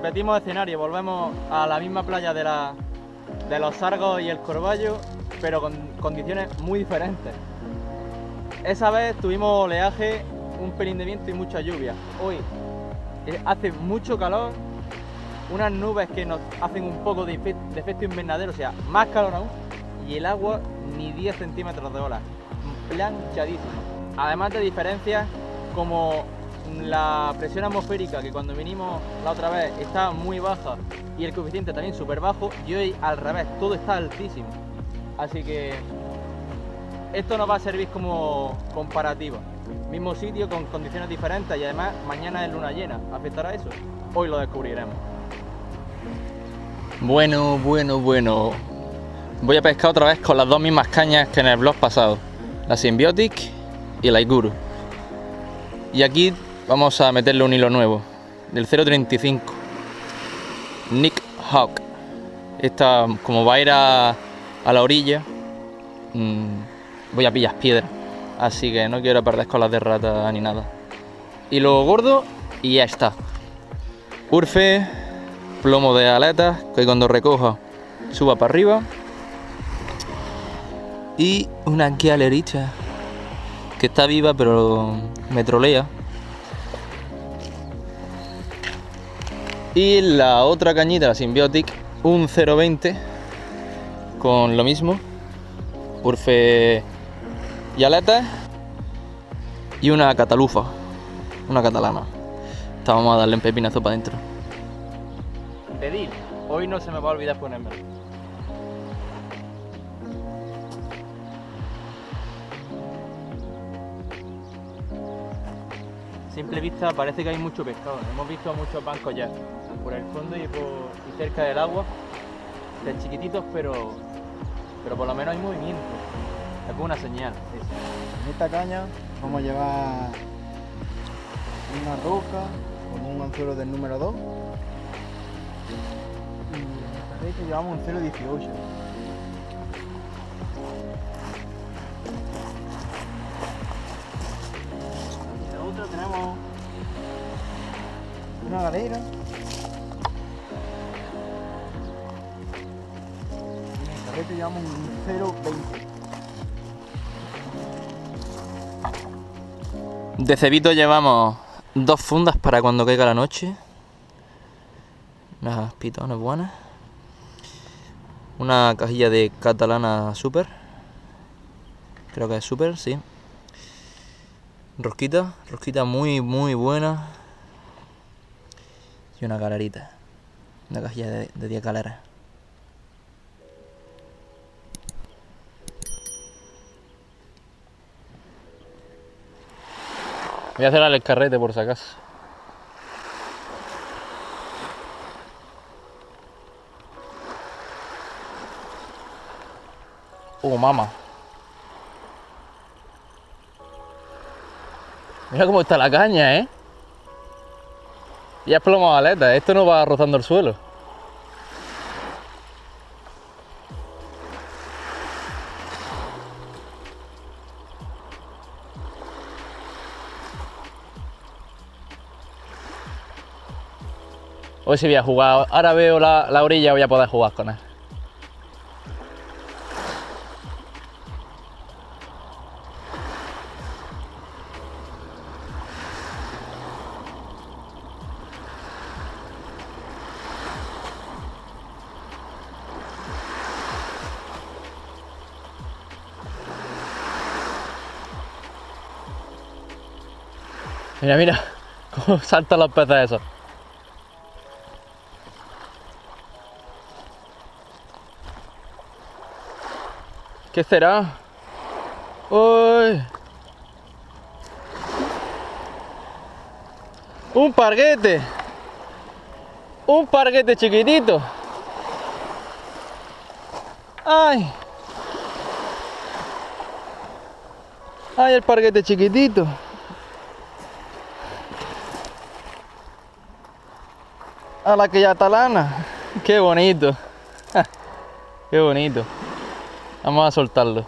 repetimos escenario, volvemos a la misma playa de los Sargos y el Corballo, pero con condiciones muy diferentes. Esa vez tuvimos oleaje, un pelín de viento y mucha lluvia. Hoy hace mucho calor, unas nubes que nos hacen un poco de efecto invernadero, o sea, más calor aún, y el agua ni 10 centímetros de ola, planchadísimo. Además de diferencias como la presión atmosférica, que cuando vinimos la otra vez estaba muy baja y el coeficiente también súper bajo, y hoy al revés, todo está altísimo. Así que esto nos va a servir como comparativa. Mismo sitio con condiciones diferentes y además mañana es luna llena. ¿Afectará eso? Hoy lo descubriremos. Bueno. Voy a pescar otra vez con las dos mismas cañas que en el vlog pasado. La Symbiotic y la Iguru. Y aquí vamos a meterle un hilo nuevo. Del 0.35. Nick Hawk. Esta, como va a ir a la orilla, voy a pillar piedras. Así que no quiero perder con las de rata ni nada. Y luego gordo y ya está. Urfe, plomo de aletas, que cuando recoja suba para arriba. Y una galerita que está viva pero me trolea. Y la otra cañita, la Symbiotic, un 0.20 con lo mismo. Urfe y aletas. Y una catalufa, una catalana. Esta vamos a darle un pepinazo para adentro. Pedir, hoy no se me va a olvidar ponérmelo. A simple vista parece que hay mucho pescado. Hemos visto muchos bancos ya por el fondo y cerca del agua, de chiquititos, pero por lo menos hay movimiento. Es una señal. En esta caña vamos a llevar una roca con un anzuelo del número 2 y en esta red llevamos un 0.18. Y la otra tenemos una galera y en esta red llevamos un 0.20. De cebito llevamos 2 fundas para cuando caiga la noche. Unas pitones buenas. Una cajilla de catalana super. Creo que es super, sí. Rosquita muy buena. Y una galerita. Una cajilla de 10 galeras. Voy a cerrar el carrete por si acaso. Oh, mama. Mira cómo está la caña, ¿eh? Ya es plomo de aleta, esto no va rozando el suelo. Hoy sí voy a jugar, ahora veo la orilla, voy a poder jugar con él. Mira cómo saltan los peces esos. ¿Qué será? ¡Uy! ¡Un parguete! ¡Un parguete chiquitito! ¡Ay! ¡Ay, el parguete chiquitito! ¡A la que ya talana! ¡Qué bonito! ¡Qué bonito! Vamos a soltarlo.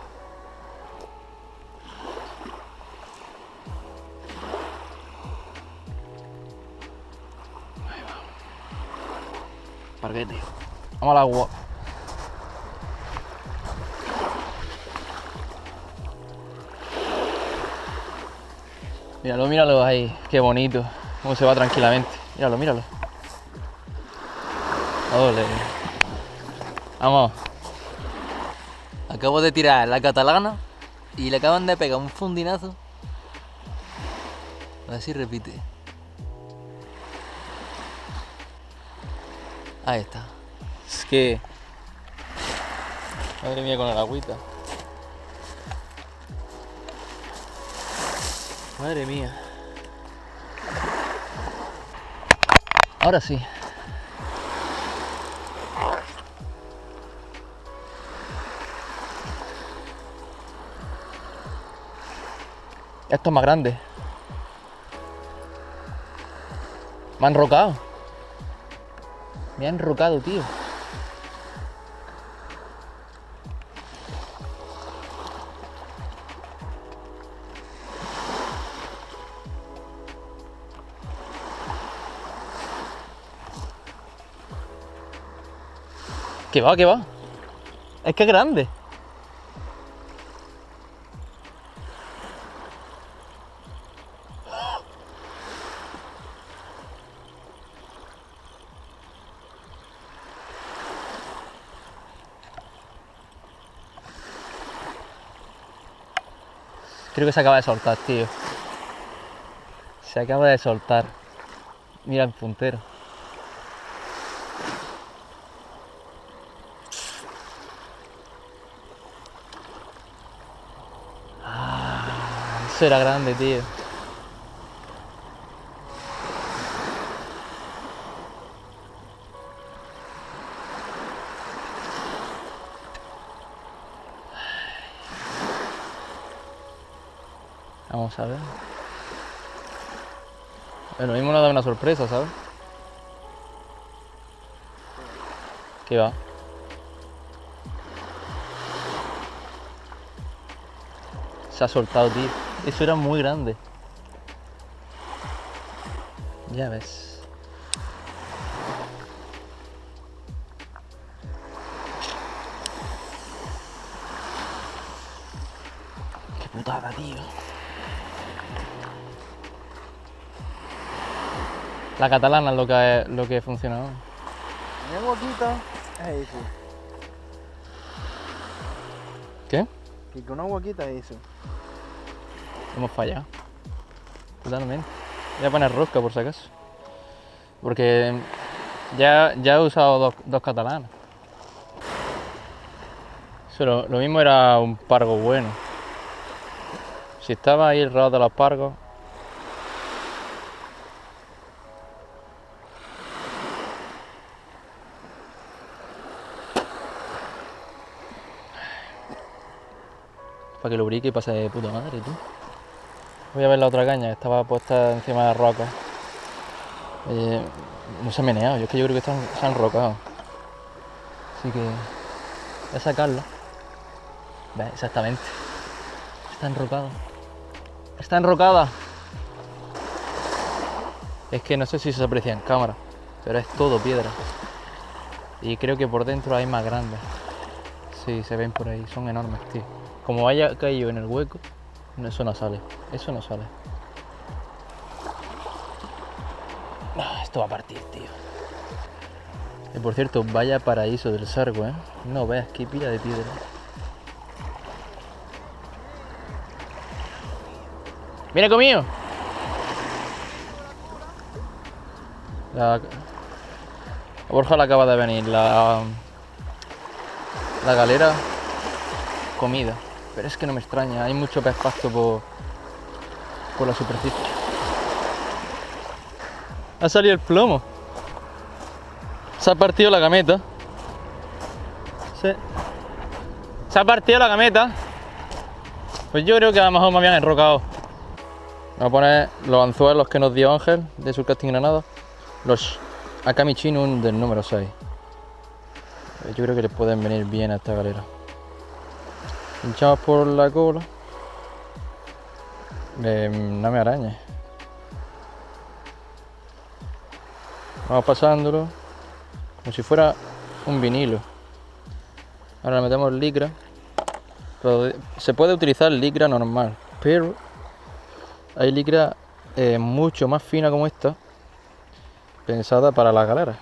qué, tío. Vamos al agua. Míralo, míralo ahí. Qué bonito. Cómo se va tranquilamente. Míralo, míralo. Ole. Vamos. Acabo de tirar la catalana y le acaban de pegar un fundinazo. A ver si repite. Ahí está. Es que... Madre mía con el agüita. Madre mía. Ahora sí. Esto es más grande. Me han enrocado. Me han enrocado, tío. ¿Qué va, qué va? Es que es grande. Creo que se acaba de soltar, tío. Se acaba de soltar. Mira el puntero. Eso era grande, tío. Vamos a ver. Lo mismo nos da una sorpresa, ¿sabes? ¿Qué va? Se ha soltado, tío. Eso era muy grande. Ya ves. Qué putada, tío. La catalana es lo que funciona ahora. Mi huequita es eso. ¿Qué? Que con una huequita es eso. Hemos fallado. Totalmente. Voy a poner rosca por si acaso. Porque ya he usado dos catalanas. Eso, lo mismo era un pargo bueno. Si estaba ahí el rabo de los pargos. Para que lubrique y pase de puta madre, tú. Voy a ver la otra caña, que estaba puesta encima de la roca. No se ha meneado, yo creo que se han enrocado. Así que voy a sacarla. ¿Ves? Exactamente. Está enrocada. Está enrocada. Es que no sé si se aprecia en cámara, pero es todo piedra. Y creo que por dentro hay más grandes. Sí, se ven por ahí, son enormes, tío. Como haya caído en el hueco, eso no sale. Eso no sale. Esto va a partir, tío. Y por cierto, vaya paraíso del Sargo, ¿eh? No veas qué pila de piedra. ¡Viene conmigo! A Borja le acaba de venir la galera comida. Pero es que no me extraña, hay mucho pez pasto por la superficie. Ha salido el plomo. Se ha partido la gameta. Sí. Se ha partido la gameta. Pues yo creo que a lo mejor me habían enrocado. Voy a poner los anzuelos que nos dio Ángel de Surcasting Granada. Los Akami Chinun del número 6. Yo creo que les pueden venir bien a esta galera. Pinchamos por la cola. No me arañes. Vamos pasándolo. como si fuera un vinilo. Ahora le metemos licra. Pero se puede utilizar licra normal, pero hay licra mucho más fina como esta, pensada para las galeras.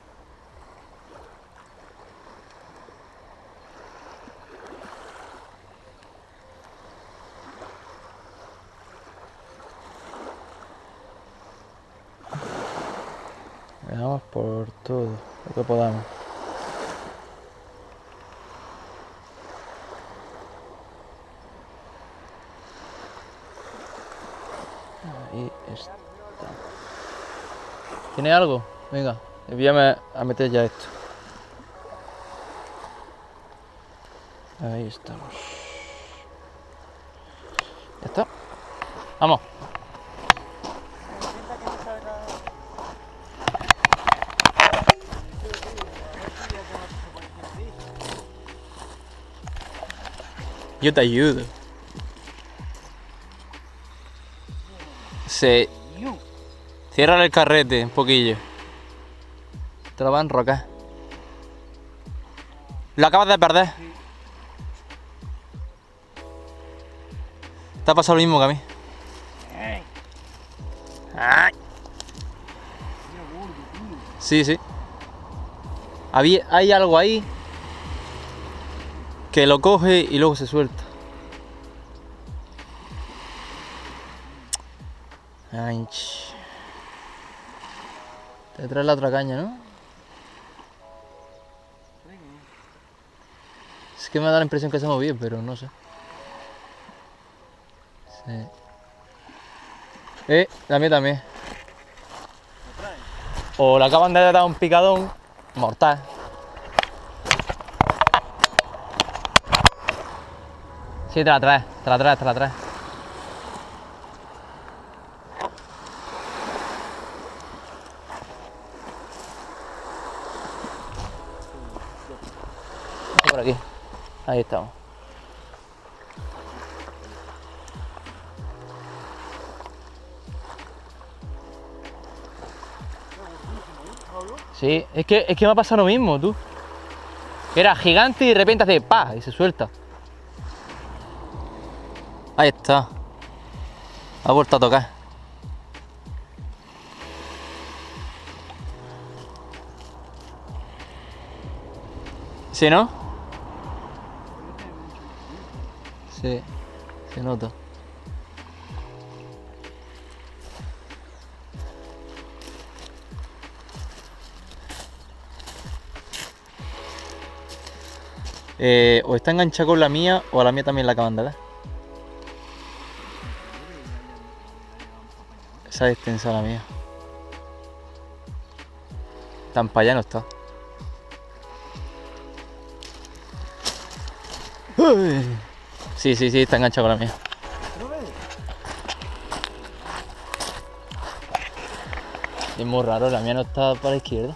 Le damos por todo lo que podamos. Ahí está. ¿Tiene algo? Venga, envíame a meter ya esto. Ahí estamos. Ya está. Vamos. Yo te ayudo. Sí. Cierra el carrete un poquillo. Te lo va a enrocar. Lo acabas de perder. Te ha pasado lo mismo que a mí. Ay. Sí, sí. Hay algo ahí que lo coge y luego se suelta. Ay, te traes la otra caña, ¿no? Es que me da la impresión que se ha movido, pero no sé. Sí. La mía también. O le acaban de dar un picadón mortal. Sí, te la traes. Por aquí. Ahí estamos. Sí, es que me ha pasado lo mismo, tú. Era gigante y de repente hace ¡pa! Y se suelta. Ahí está. Ha vuelto a tocar. ¿Sí, no? Sí, se nota. O está enganchada con la mía o a la mía también la acaban de dar. Esa es extensa la mía. Tan para allá no está. Uy. Sí, está enganchado con la mía. Es muy raro, la mía no está para la izquierda.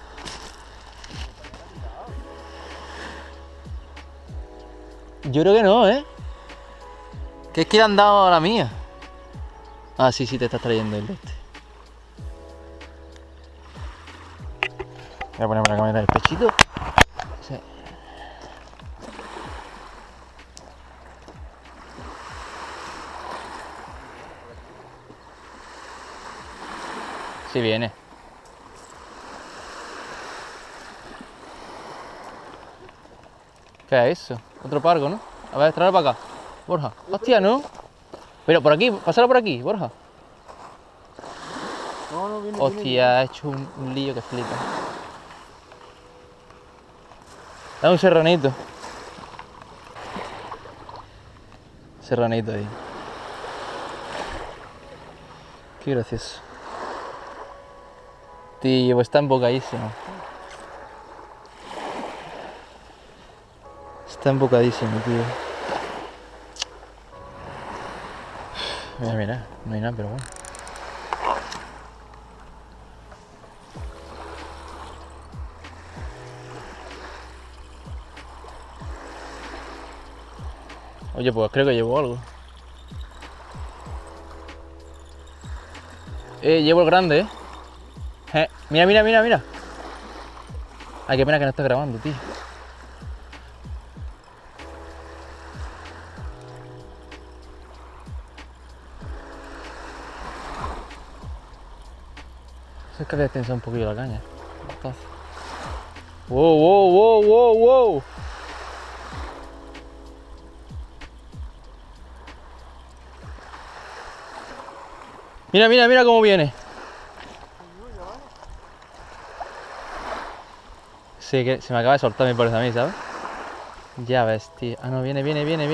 Yo creo que no, ¿eh? Que es que le han dado a la mía. Ah, sí, te estás trayendo el este. Voy a ponerme la cámara en el pechito. Sí. Sí viene. ¿Qué es eso? Otro pargo, ¿no? A ver, tráelo para acá. Borja. Hostia, ¿no? Pero por aquí, pásalo por aquí, Borja. No, viene. Hostia, ha hecho un lío que flipa. Da un serranito. Serranito ahí. Qué gracioso. Tío, pues está embocadísimo. Está embocadísimo, tío. Mira, no hay nada, pero bueno. Oye, pues creo que llevo algo. Llevo el grande, Mira. Ay, qué pena que no está grabando, tío. Es que había tensado un poquillo la caña. Entonces. ¡Wow, wow, wow, wow, wow! Mira, mira, mira cómo viene. Sí, que se me acaba de soltar, me parece a mí, ¿sabes? Ya ves, tío. Ah, no, viene.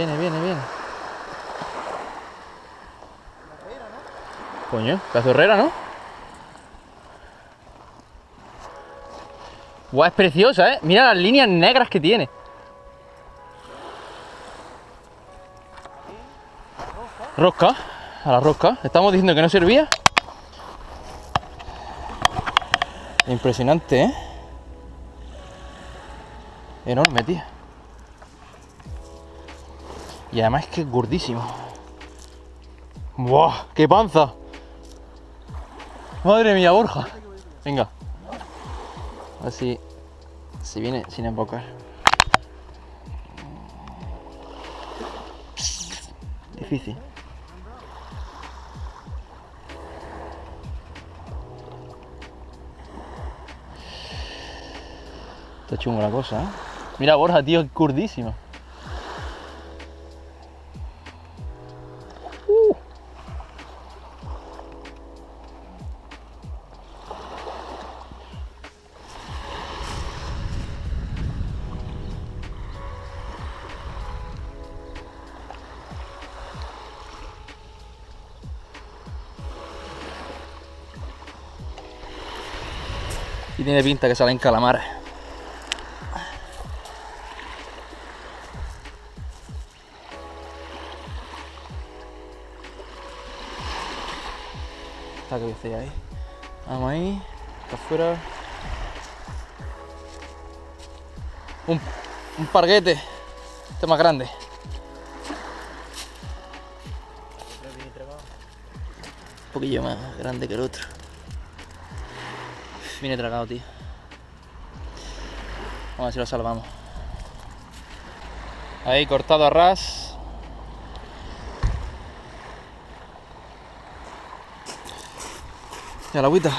Coño, pedazo de herrera, ¿no? Guau, es preciosa, ¿eh? Mira las líneas negras que tiene. Rosca, a la rosca. Estamos diciendo que no servía. Impresionante, ¿eh? Enorme, tío. Y además es que es gordísimo. ¡Buah! ¡Qué panza! Madre mía, Borja. Venga. Así se viene sin embocar. Difícil. Está chungo la cosa, ¿eh? Mira, Borja, tío, es gordísima. Y tiene pinta que salen calamares. Está que dice ahí. Vamos ahí, está afuera. Un parguete. Este más grande. Un poquillo más grande que el otro. Viene tragado, tío. Vamos a ver si lo salvamos. Ahí, cortado a ras. Ya la agüita.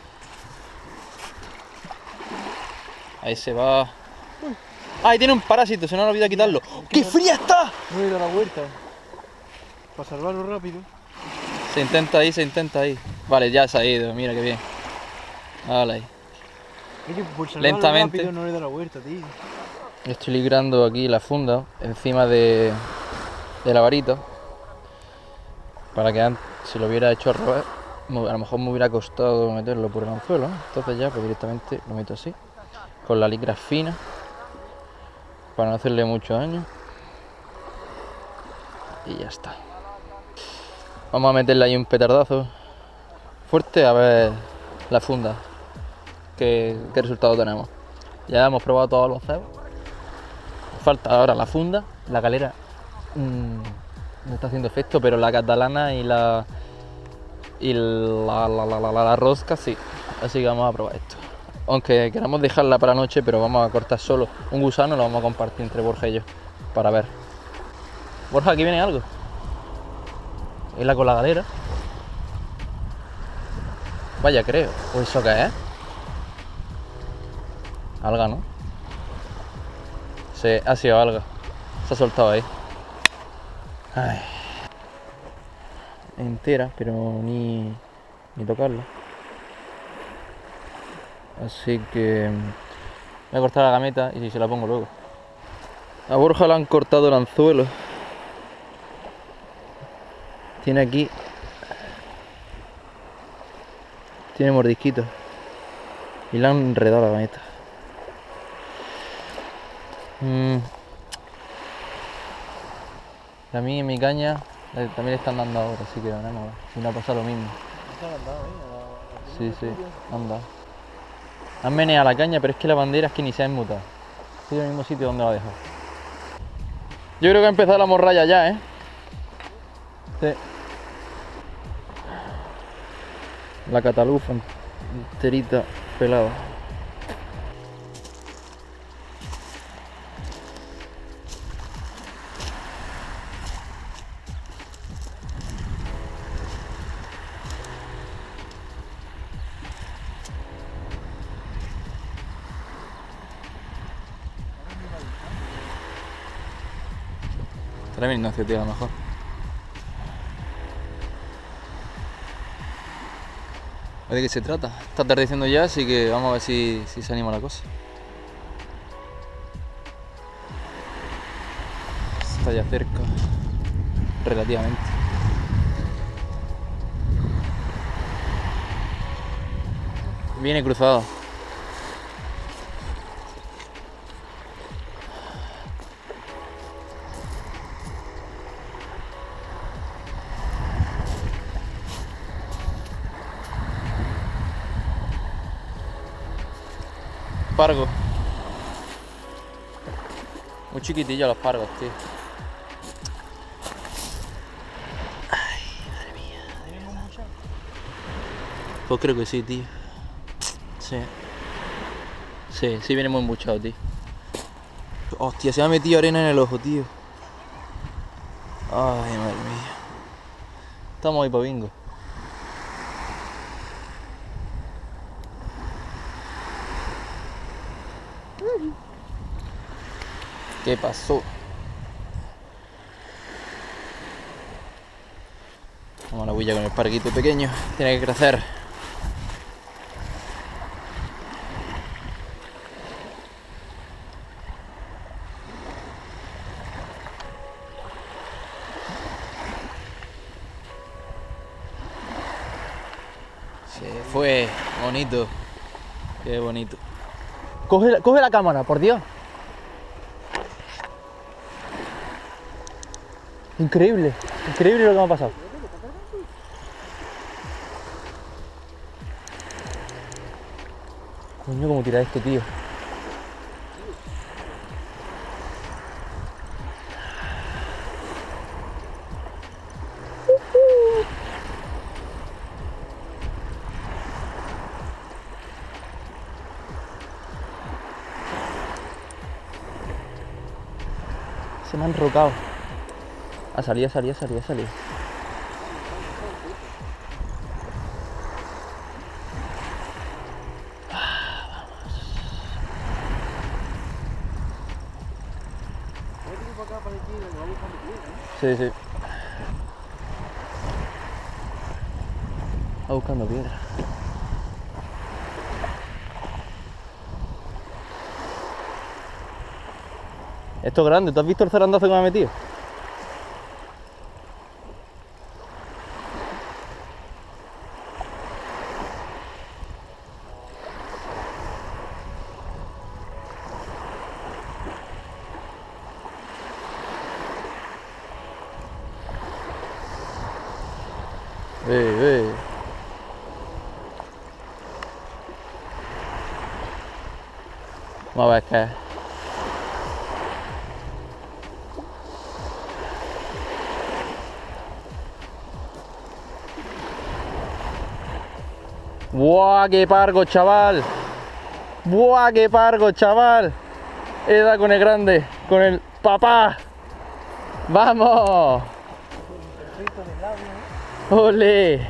Ahí se va. ¡Ahí tiene un parásito! Se nos ha olvidado quitarlo. ¡Qué fría está! No he ido a la huerta. Para salvarlo rápido. Se intenta ahí. Vale, ya se ha ido, mira qué bien. Vale ahí. Es que por salvarlo Lentamente. rápido no he ido a la huerta, tío. Estoy ligrando aquí la funda encima de la varita. Para que si lo hubiera hecho al revés, a lo mejor me hubiera costado meterlo por el anzuelo, ¿no? Entonces ya pues directamente lo meto así, con la licra fina, para no hacerle mucho daño. Y ya está. Vamos a meterle ahí un petardazo fuerte a ver la funda, qué resultado tenemos. Ya hemos probado todos los cebos. Falta ahora la funda, la galera no está haciendo efecto, pero la catalana y la rosca sí. Así que vamos a probar esto. Aunque queramos dejarla para la noche, pero vamos a cortar solo un gusano y lo vamos a compartir entre Borja y yo para ver. Borja, aquí viene algo. Es la con la galera. Vaya, creo. ¿O eso qué es? Alga, ¿no? Sí, ha sido alga. Se ha soltado ahí. Ay. Entera, pero ni tocarla. Así que voy a cortar la gameta y se la pongo luego. A Borja le han cortado el anzuelo. Tiene aquí. Tiene mordisquitos. Y le han enredado la gameta. A mí en mi caña también le están dando ahora, así que veremos. Si no ha pasado lo mismo. Sí, anda. Han meneado la caña, pero es que la bandera es que ni se ha enmutado. Estoy en el mismo sitio donde la he dejado. Yo creo que ha empezado la morralla ya, ¿eh? Sí. La catalufa enterita pelada. Estará bien Ignacio, tío, a lo mejor. ¿De qué se trata? Está atardeciendo ya, así que vamos a ver si se anima la cosa. Está ya cerca, relativamente. Viene cruzado. Pargo. Muy chiquitillos los pargos, tío. Ay, madre mía. Pues creo que sí, tío. Sí. Sí viene muy embuchado, tío. Hostia, se me ha metido arena en el ojo, tío. Ay, madre mía. Estamos ahí pa' bingo. ¿Qué pasó? Vamos a la huilla con el parguito pequeño. Tiene que crecer. Se fue. Bonito. Qué bonito. Coge la cámara, por Dios. Increíble, increíble lo que me ha pasado. Coño, cómo tira esto, tío. Se me ha enrocado. Ha salido. Sí. Va buscando piedra. Esto es grande. ¿Tú has visto el zarandazo que me ha metido? Vamos a ver qué es. ¡Buah, qué pargo, chaval! ¡Buah, qué pargo, chaval! He dado con el grande, con el papá. ¡Vamos! ¡Ole!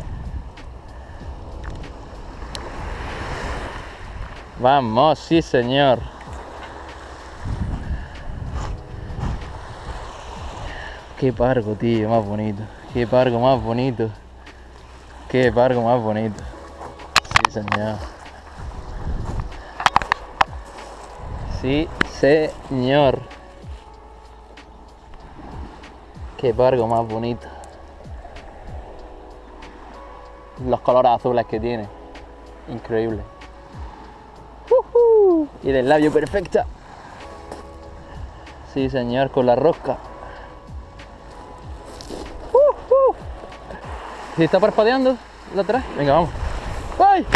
Vamos, sí señor. Qué pargo, tío, más bonito. Qué pargo más bonito. Qué pargo más bonito. Sí señor. Sí señor. Qué pargo más bonito. Los colores azules que tiene. Increíble. Y del labio perfecta. Sí señor, con la rosca. ¿Sí está parpadeando la atrás? Venga, vamos. ¡Ay!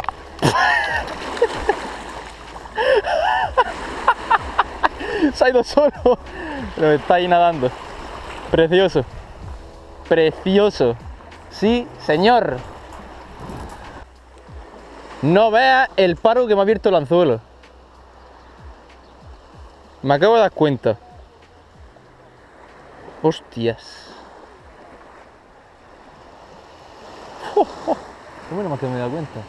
Se ha ido solo. Pero está ahí nadando. Precioso. Precioso. Sí señor. No veas el paro que me ha abierto el anzuelo. Me acabo de dar cuenta. Hostias. ¿Cómo no me he dado cuenta?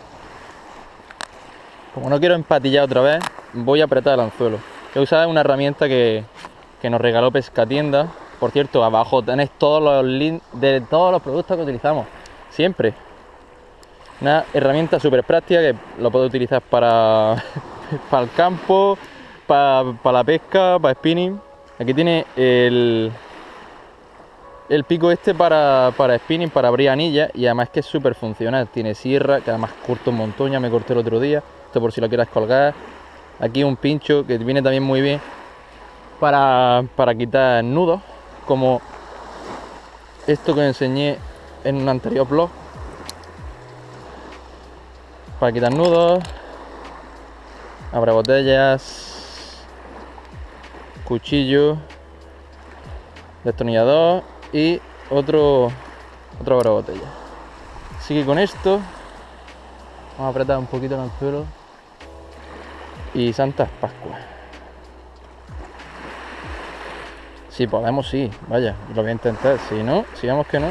Como no quiero empatillar otra vez, voy a apretar el anzuelo. He usado una herramienta que nos regaló Pescatienda, Por cierto, abajo tenéis todos los links de todos los productos que utilizamos. Siempre. Una herramienta súper práctica que lo puedes utilizar para, para el campo, para la pesca, para spinning. Aquí tiene el pico este para spinning, para abrir anillas, y además que es súper funcional. Tiene sierra, que además corto un montón, ya me corté el otro día. Esto por si lo quieras colgar. Aquí un pincho que viene también muy bien para quitar nudos, como esto que os enseñé en un anterior vlog. Para quitar nudos, abre botellas, cuchillo, destornillador y otro abre botellas. Así que con esto vamos a apretar un poquito el anzuelo y Santas Pascuas. Si podemos, sí, vaya, lo voy a intentar. Si no, si vemos que no.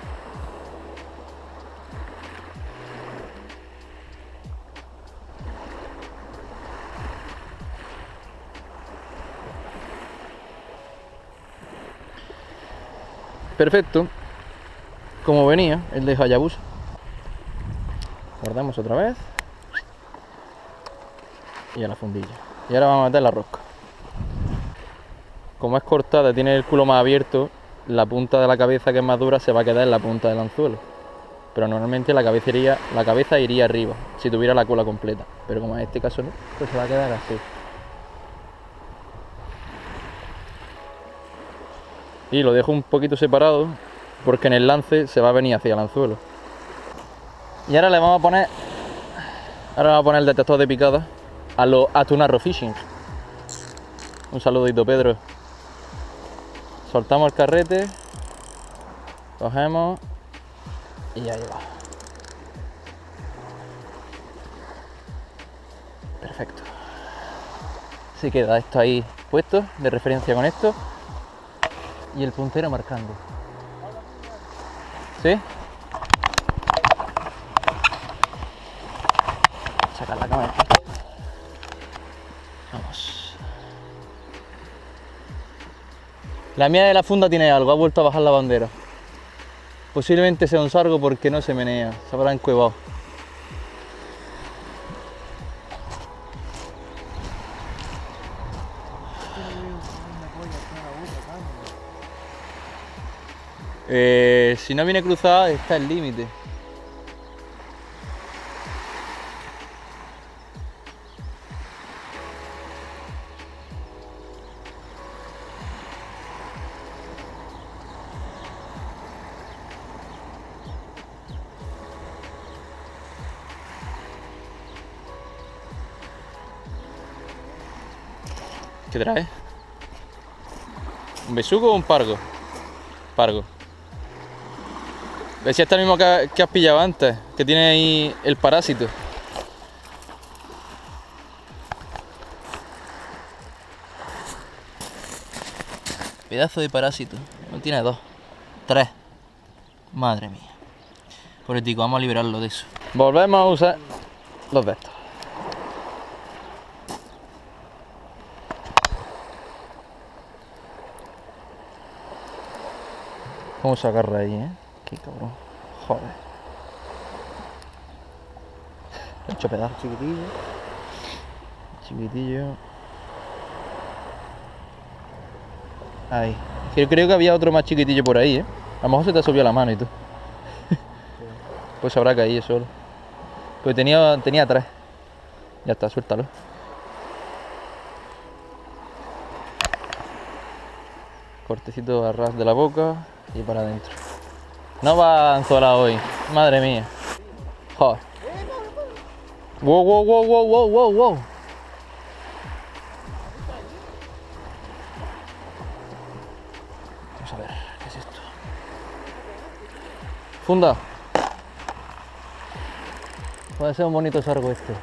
Perfecto, como venía el de Hayabusa. Guardamos otra vez y a la fundilla. Y ahora vamos a meter la rosca. Como es cortada, tiene el culo más abierto, la punta de la cabeza, que es más dura, se va a quedar en la punta del anzuelo. Pero normalmente la cabeza iría arriba si tuviera la cola completa, pero como en este caso no, pues se va a quedar así. Y lo dejo un poquito separado porque en el lance se va a venir hacia el anzuelo. Y ahora le vamos a poner el detector de picada a los Atunarro Fishing. Un saludito, Pedro. Soltamos el carrete, cogemos y ya lleva. Perfecto. Así queda esto ahí puesto de referencia con esto. Y el puntero marcando. ¿Sí? Sacar la cámara. Vamos. La mía de la funda tiene algo, ha vuelto a bajar la bandera. Posiblemente sea un sargo porque no se menea, se habrá encuevado. Si no viene cruzada, está el límite. ¿Qué trae? ¿Un besugo o un pargo? Pargo. ¿Ves si está el mismo que has pillado antes? Que tiene ahí el parásito. Pedazo de parásito. No tiene dos. Tres. Madre mía. Pobretico, vamos a liberarlo de eso. Volvemos a usar los de estos. ¿Cómo se agarra ahí, Qué cabrón. Joder. He hecho pedazo. Chiquitillo. Chiquitillo. Ahí. Yo creo que había otro más chiquitillo por ahí, A lo mejor se te subió la mano y tú. Pues habrá caído solo. Pues tenía tres. Ya está, suéltalo. Cortecito a ras de la boca y para adentro. No va a anzuelar hoy, madre mía. Joder. Wow, wow, wow, wow, wow, wow, wow. Vamos a ver, ¿qué es esto? Funda. Puede ser un bonito sargo este.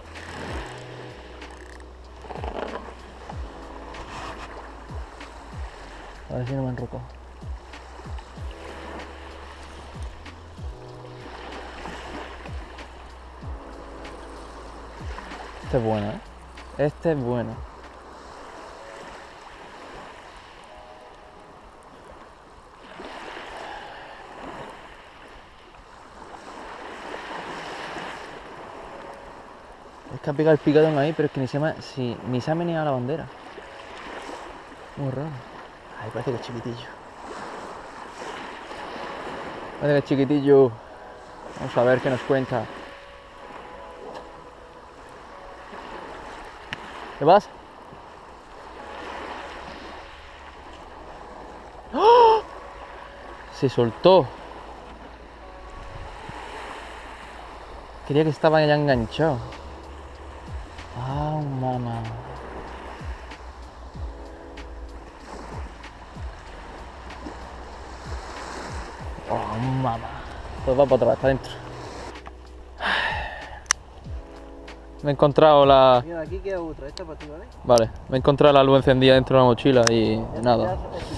A ver si no me enroco. Este es bueno, Este es bueno. que ha pegado el picadón ahí, pero es que ni se ha meneado la bandera. Muy raro. Ay, parece que es chiquitillo. Parece que es chiquitillo. Vamos a ver qué nos cuenta. ¿Qué pasa? ¡Oh! Se soltó. Creía que estaba ya enganchado. Ah, mamá. Oh, mamá. Pues va para atrás, está dentro. Me he encontrado la... Mira, aquí queda otra, esta para ti, ¿vale? Vale, me he encontrado la luz encendida dentro de la mochila y nada.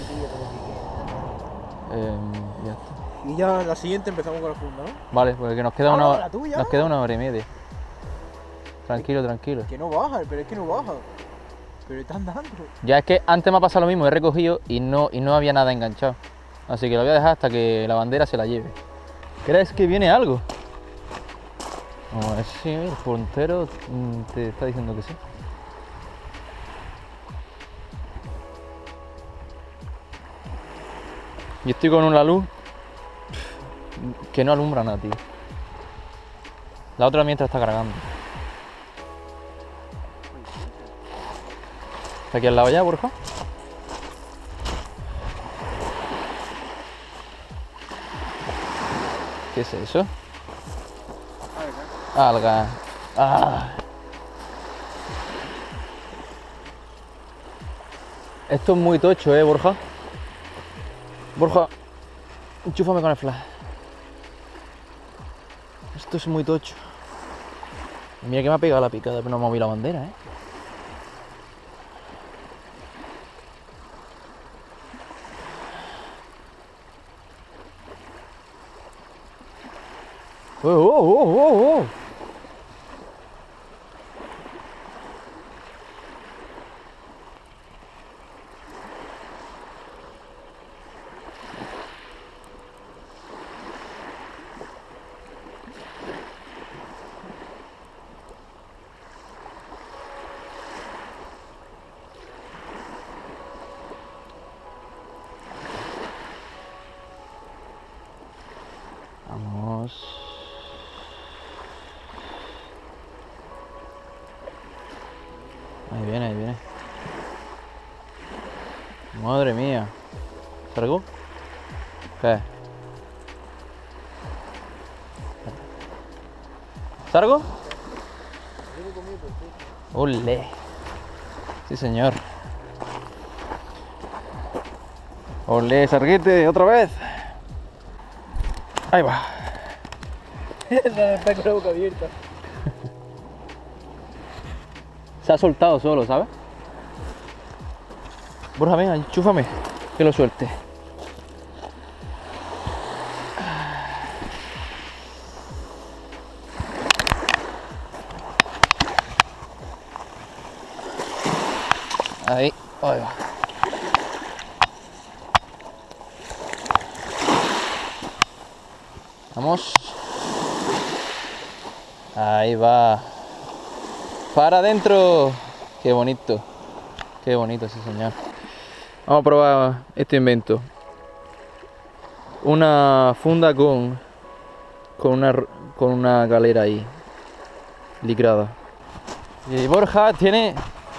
Ya está. Y ya la siguiente empezamos con la funda, ¿no? Vale, porque nos queda Ah, una la tuya. nos queda 1 hora y media. Tranquilo, tranquilo. Que no baja, pero es que no baja. Pero están dando. Ya es que antes me ha pasado lo mismo, he recogido y no había nada enganchado. Así que lo voy a dejar hasta que la bandera se la lleve. ¿Crees que viene algo? Oh, sí, el puntero te está diciendo que sí. Y estoy con una luz que no alumbra nada, tío. La otra mientras está cargando. ¿Está aquí al lado ya, Borja? ¿Qué es eso? Alga. Ah. Esto es muy tocho, Borja. Borja, enchúfame con el flash. Esto es muy tocho. Mira que me ha pegado la picada, pero no me ha movido la bandera, ¡Oh, oh, oh, oh, oh! Vamos. Ahí viene, ahí viene. Madre mía. ¿Salgo? ¿Qué? ¿Salgo? ¡Olé! Sí, señor. ¡Olé, Sarguete! ¡Otra vez! Ahí va. Está con la boca abierta. Se ha soltado solo, ¿sabes? Borja, venga, enchúfame, que lo suelte. Ahí, ahí va. Vamos. Ahí va. Para adentro. Qué bonito. Qué bonito ese señor. Vamos a probar este invento. Una funda con una galera ahí. Licrada. Y Borja tiene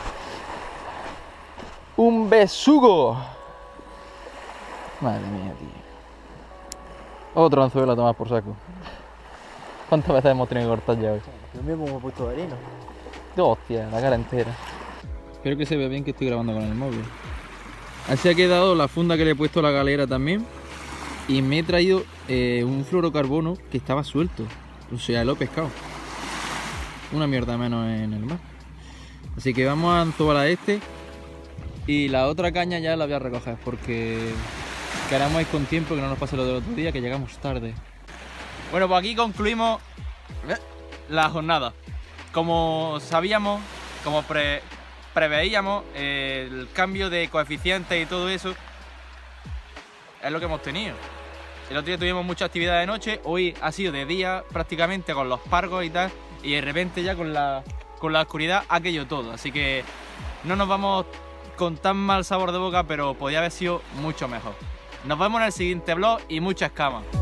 un besugo. Madre mía, tío. Otro anzuelo a tomar por saco. ¿Cuántas veces hemos tenido que cortar ya hoy? Yo mismo me he puesto harina. Hostia, la cara entera. Espero que se vea bien que estoy grabando con el móvil. Así ha quedado la funda que le he puesto a la galera también. Y me he traído un fluorocarbono que estaba suelto. O sea, lo he pescado. Una mierda menos en el mar. Así que vamos a anzobalar este. Y la otra caña ya la voy a recoger porque queremos ir con tiempo, que no nos pase lo del otro día, que llegamos tarde. Bueno, pues aquí concluimos la jornada. Como sabíamos, como preveíamos, el cambio de coeficientes y todo eso es lo que hemos tenido. El otro día tuvimos mucha actividad de noche, hoy ha sido de día prácticamente con los pargos y tal, y de repente ya con la con la oscuridad ha caído todo, así que no nos vamos con tan mal sabor de boca, pero podía haber sido mucho mejor. Nos vemos en el siguiente vlog y mucha escama.